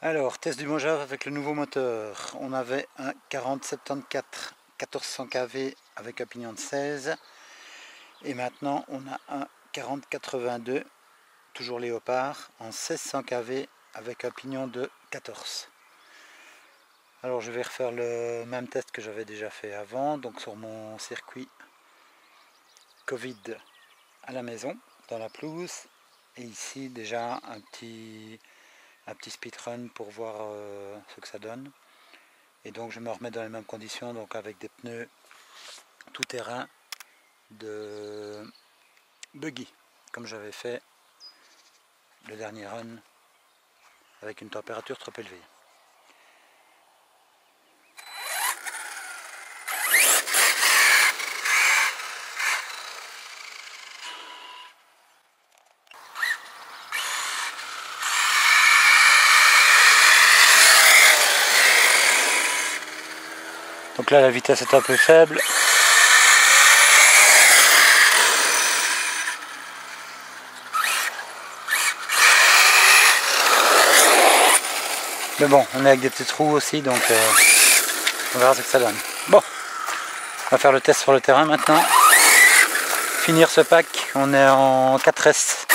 Alors, test du Mojave avec le nouveau moteur. On avait un 4074 1400 kV avec un pignon de 16. Et maintenant, on a un 4082, toujours Léopard, en 1600 kV avec un pignon de 14. Alors, je vais refaire le même test que j'avais déjà fait avant, donc sur mon circuit Covid à la maison, dans la pelouse. Et ici, déjà, un petit speedrun pour voir ce que ça donne. Et donc je me remets dans les mêmes conditions, donc avec des pneus tout terrain de buggy, comme j'avais fait le dernier run avec une température trop élevée. Donc là la vitesse est un peu faible. Mais bon, on est avec des petits trous aussi, donc on verra ce que ça donne. Bon, on va faire le test sur le terrain maintenant. Finir ce pack, on est en 4S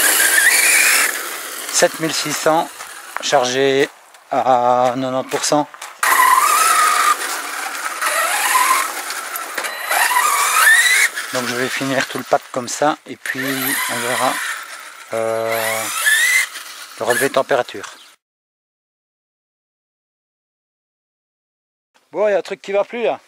7600, chargé à 90%. Donc je vais finir tout le pack comme ça et puis on verra le relevé de température. Bon, il y a un truc qui va plus là.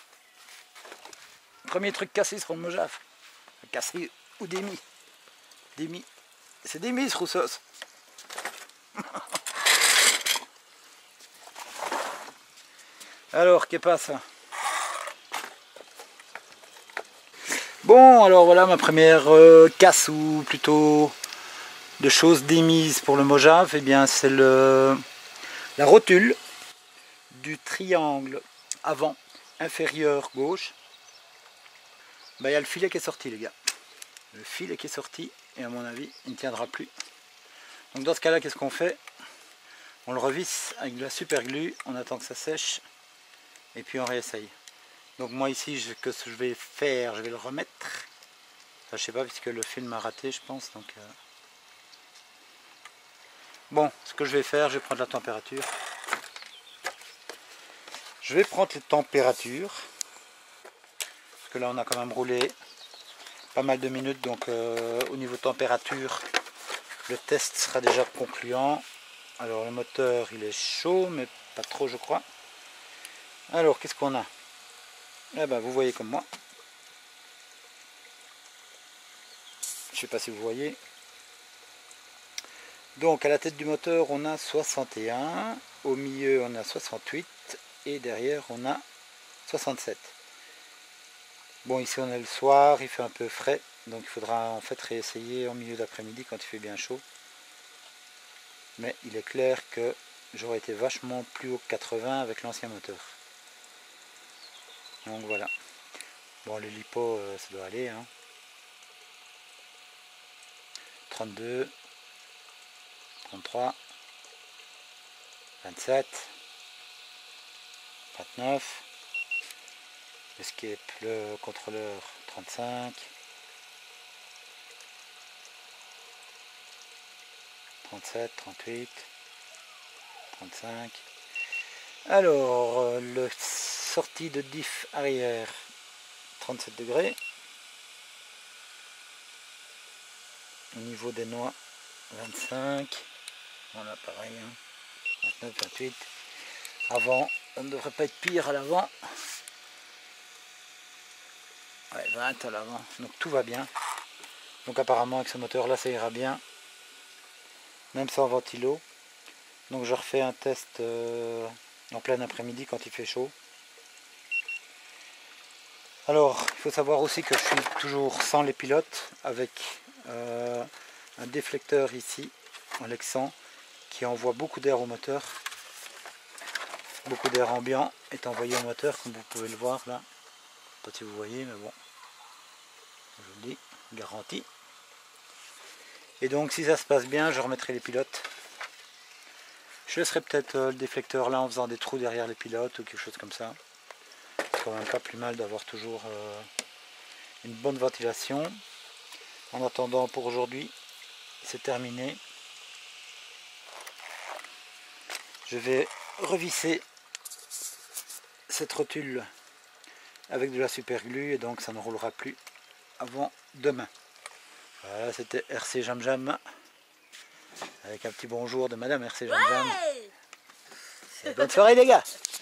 Premier truc cassé sur le Mojave. Cassé ou démis. Démis. C'est démis ce Roussos. Alors, qu'est-ce que passe? Bon, alors voilà ma première casse ou plutôt de choses démises pour le Mojave. Eh bien, c'est la rotule du triangle avant inférieur gauche. Ben, il y a le filet qui est sorti, les gars. Le filet qui est sorti et à mon avis, il ne tiendra plus. Donc dans ce cas-là, qu'est-ce qu'on fait? On le revisse avec de la super glue, on attend que ça sèche et puis on réessaye. Donc moi ici, ce que je vais faire, je vais le remettre. Enfin, je sais pas, puisque le film a raté, je pense. Donc, bon, ce que je vais faire, je vais prendre la température. Je vais prendre les températures. Parce que là, on a quand même roulé pas mal de minutes. Donc au niveau température, le test sera déjà concluant. Alors le moteur, il est chaud, mais pas trop, je crois. Alors, qu'est-ce qu'on a? Eh ben, vous voyez comme moi. Je sais pas si vous voyez. Donc à la tête du moteur on a 61, au milieu on a 68 et derrière on a 67. Bon, ici on est le soir, il fait un peu frais, donc il faudra en fait réessayer en milieu d'après-midi quand il fait bien chaud. Mais il est clair que j'aurais été vachement plus haut que 80 avec l'ancien moteur. Donc voilà. Bon, le lipo ça doit aller, hein. 32, 33, 27, 29, escape, le contrôleur 35, 37, 38, 35. Alors, le sortie de diff arrière 37 degrés. Au niveau des noix 25. Voilà, pareil, hein. 29, 28. Avant, ça ne devrait pas être pire à l'avant. Ouais, 20 à l'avant. Donc tout va bien. Donc apparemment avec ce moteur là ça ira bien. Même sans ventilo. Donc je refais un test en plein après-midi quand il fait chaud. Alors il faut savoir aussi que je suis toujours sans les pilotes avec un déflecteur ici en Lexan qui envoie beaucoup d'air au moteur. Beaucoup d'air ambiant est envoyé au moteur comme vous pouvez le voir là. Pas si vous voyez mais bon. Je vous le dis, garantie. Et donc si ça se passe bien je remettrai les pilotes. Je laisserai peut-être le déflecteur là en faisant des trous derrière les pilotes ou quelque chose comme ça. C'est quand même pas plus mal d'avoir toujours une bonne ventilation. En attendant, pour aujourd'hui, c'est terminé. Je vais revisser cette rotule avec de la super glue et donc ça ne roulera plus avant demain. Voilà, c'était RC Jam Jam avec un petit bonjour de Madame RC Jam Jam. Ouais. Bonne soirée les gars.